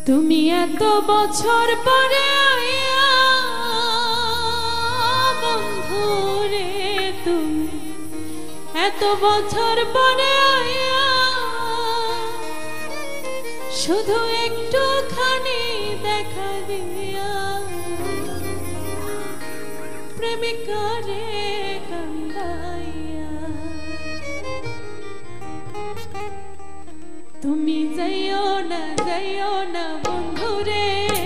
তুমি এত বছর পরে আইয়া বন্ধুরে, তুমি এত বছর পরে আইয়া শুধু একটুখানি দেখা দিয়া প্রেমিকারে কান্দাইয়া। তুমি যাইও না বন্ধুরে,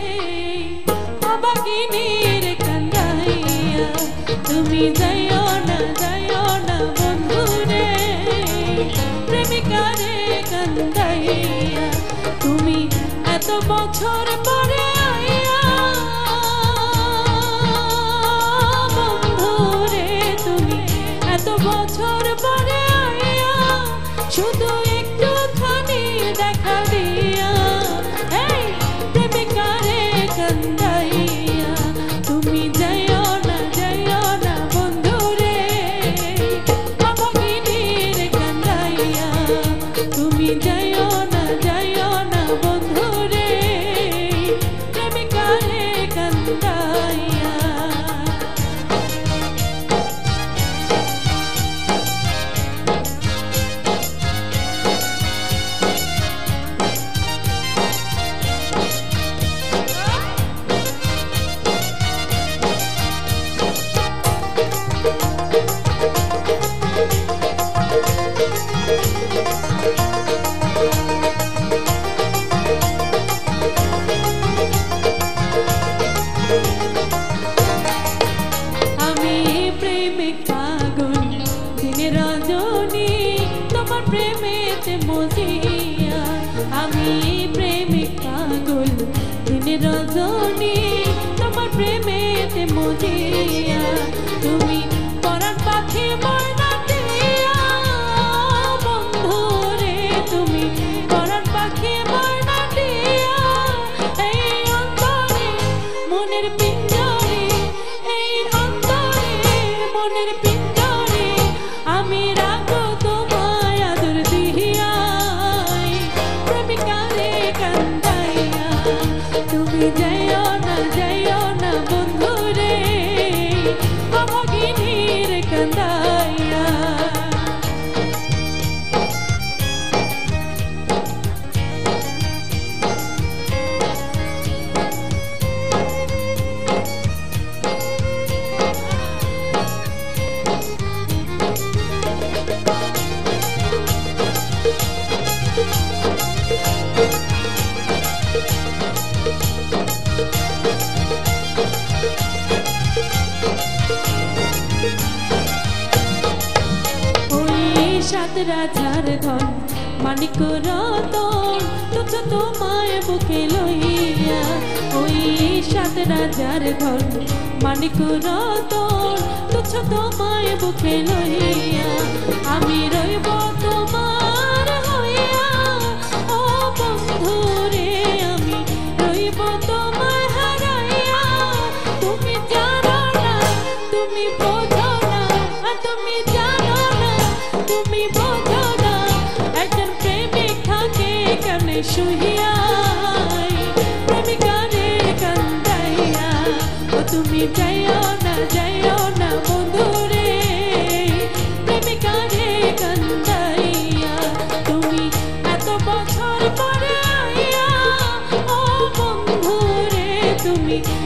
অবাগিনীর কান্দাইয়া। তুমি যাইও না বন্ধুরে, প্রেমিকারে কান্দাইয়া। তুমি এত বছর পরে আইয়া বন্ধুরে, তুমি এত বছর পরে আইয়া শুধু একটুখানি দেখা দিয়া প্রেমিকারে কান্দাইয়া। তুমি যাইও না বন্ধুরে, অবাগিনীর কান্দাইয়া। তুমি যাইও না বন্ধুরে, প্রেমিকারে কান্দাইয়া। আমি প্রেমিক পাগল দিনে রজনী তোমার প্রেমেতে মজিয়া। আমি প্রেমিক পাগল দিনে রজনী তোমার প্রেমেতে মজিয়া। তুমি পরাণ পাখি ময়না দিয়া বন্ধুরে, তুমি পরাণ পাখি ময়না দিয়া এই অন্তরে মনের পিঞ্জরে, এই অন্তরে মনের পিঞ্জরে আমি রাখো তোমায় আদর দিয়া প্রেমিকারে কান্দাইয়া। তুমি যাইও না বন্ধুরে, অভাগিনীর কান্দাইয়া। সাত রাজার ঘর মানিক রতন তুচ্ছ তোমায় বুকে লইয়া। ওই সাত রাজার ঘর মানিক রতন তুচ্ছ তোমায় বুকে লইয়া। আমি রইব তোমার হইয়া ও বন্ধুরে, আমি রইব তোমায় হারাইয়া। তুমি জানো না, তুমি বোঝো না, তুমি জানো না, তুমি বোঝো না একজন প্রেমিক থাকে কেমনে শুইয়া প্রেমিকারে কান্দাইয়া। ও তুমি যাইও না বন্ধুরে, প্রেমিকারে কান্দাইয়া। তুমি এত বছর পরে আইয়া ও বন্ধুরে, তুমি